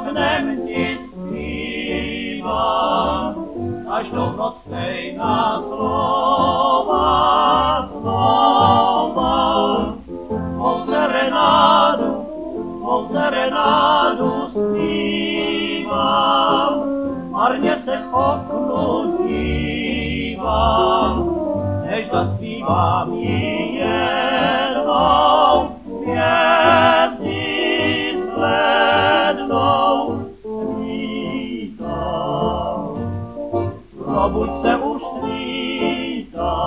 oknem ti zpívám, každou noc stejná slova, svou serenádu zpívám, marně se k oknu dívám, než zaspívám ji jednou, hvězdy slednou svítá. Probuď se už svítá,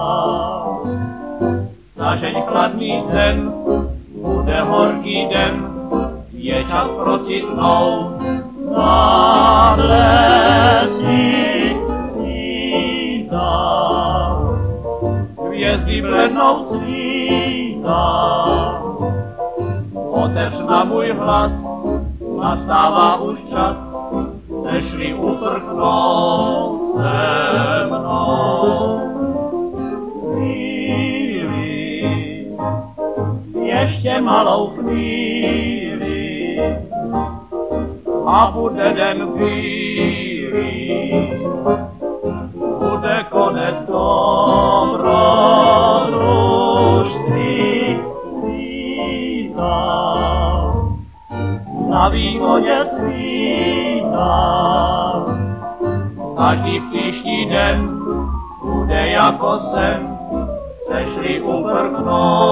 zažeň chladný sen, bude horký den, je čas procitnout na lesích svítá. Hvězdy blednou svítá, otevř na můj hlas, nastává už čas, chceš-li uprchnout se mnou. Chvíli, ještě malou chvíli, a bude den chvíli, bude konec dobrodružství svítá. Na východě svítá, každý příští den bude jako sen, chceš-li uprchnout